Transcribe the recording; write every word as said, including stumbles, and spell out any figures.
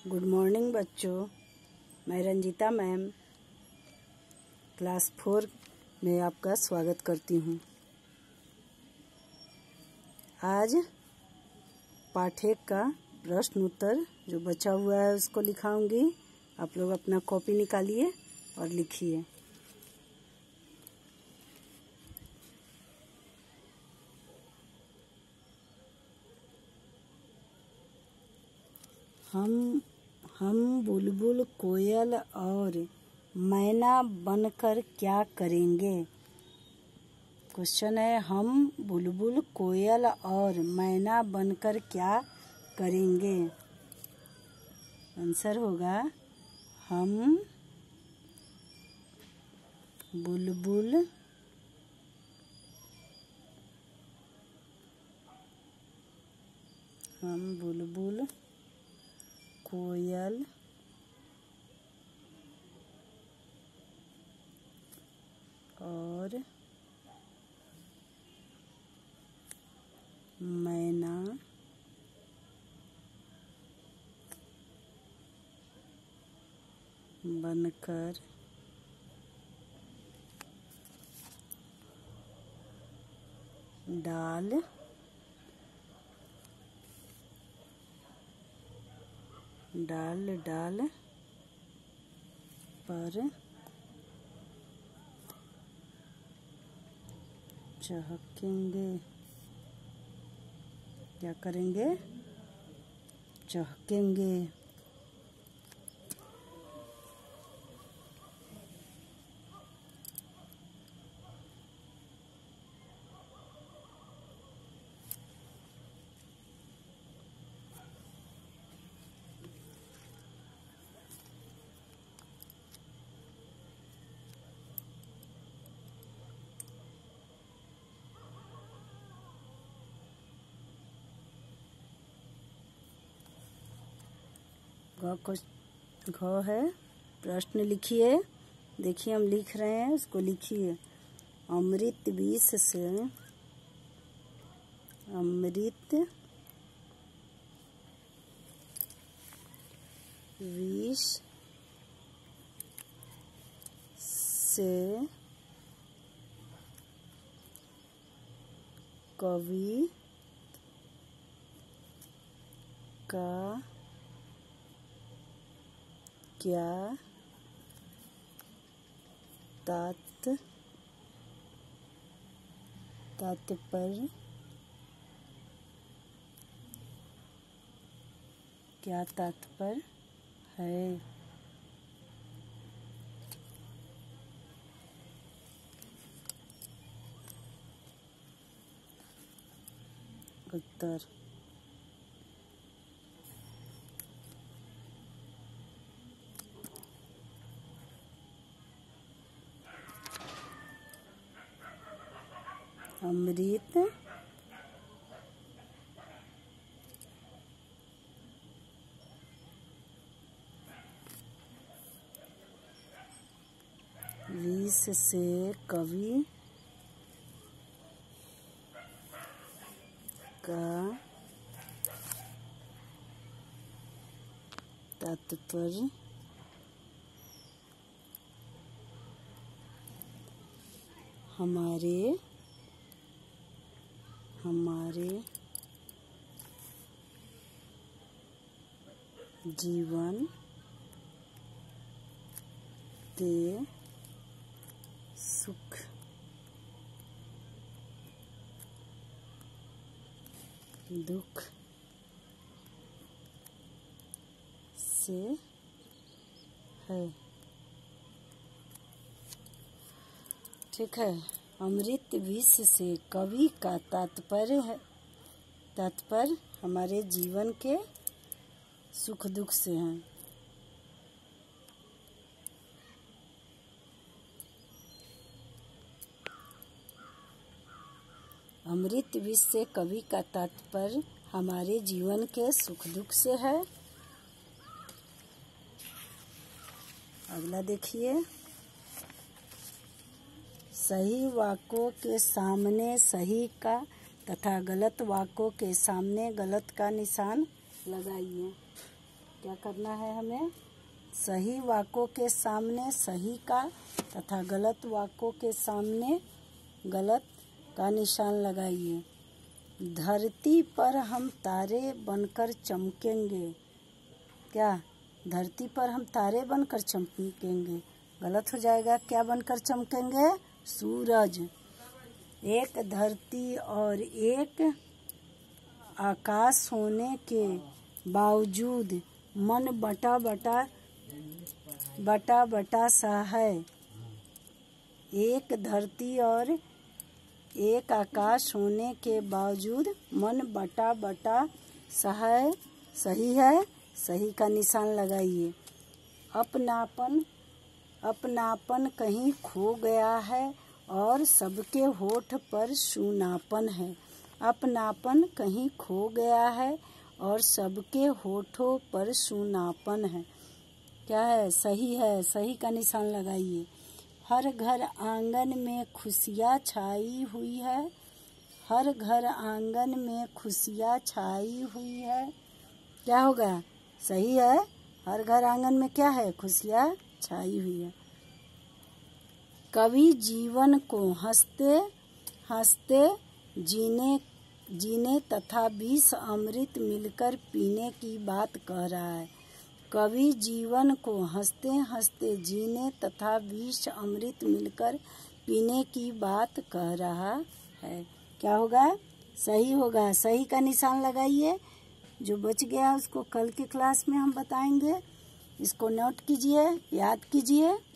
Good morning बच्चों, मैं Ranjita ma'am class four में आपका स्वागत करती हूँ। आज पाठ एक का प्रश्न उत्तर जो बचा हुआ है उसको लिखाऊंगी। आप लोग अपना कॉपी निकालिए और लिखिए। हम हम बुलबुल कोयल और मैना बनकर क्या करेंगे। क्वेश्चन है, हम बुलबुल कोयल और मैना बनकर क्या करेंगे। आंसर होगा, हम बुलबुल हम बुलबुल कोयल और मैना बनकर डाल डाल डाल पर चहकेंगे। क्या करेंगे? चहकेंगे। घ को घ है, प्रश्न लिखिए। देखिए हम लिख रहे हैं, उसको लिखिए। अमृत विष से अमृत विष से कवि का क्या तात तात्पर्य क्या तात्पर्य है। उत्तर अमृत विष से कवि का तात्पर्य हमारे हमारे जीवन के सुख दुख से है। ठीक है। अमृत विष से कवि का तात्पर्य है तात्पर्य हमारे जीवन के सुख दुख से है। अमृत विष से कवि का तात्पर्य हमारे जीवन के सुख दुख से है। अगला देखिए। सही वाक्यों के सामने सही का तथा गलत वाक्यों के सामने गलत का निशान लगाइए। क्या करना है हमें? सही वाक्यों के सामने सही का तथा गलत वाक्यों के सामने गलत का निशान लगाइए। धरती पर हम तारे बनकर चमकेंगे। क्या? धरती पर हम तारे बनकर चमकेंगे। गलत हो जाएगा। क्या बनकर चमकेंगे? सूरज। एक धरती और एक आकाश होने के बावजूद मन बटा बटा बटा बटा सा है। एक धरती और एक आकाश होने के बावजूद मन बटा बटा सा है। सही है। सही का निशान लगाइए। अपनापन अपनापन कहीं खो गया है और सबके होठ पर सूनापन है। अपनापन कहीं खो गया है और सबके होठों पर सूनापन है। क्या है? सही है। सही का निशान लगाइए। हर घर आंगन में खुशियाँ छाई हुई है। हर घर आंगन में खुशियाँ छाई हुई है। क्या होगा? सही है। हर घर आंगन में क्या है? खुशियाँ छाई हुई है। कवि जीवन को हंसते हंसते जीने जीने तथा विष अमृत मिलकर पीने की बात कह रहा है। कवि जीवन को हंसते हंसते जीने तथा विष अमृत मिलकर पीने की बात कह रहा है। क्या होगा? सही होगा। सही का निशान लगाइए। जो बच गया उसको कल की क्लास में हम बताएंगे। इसको नोट कीजिए, याद कीजिए।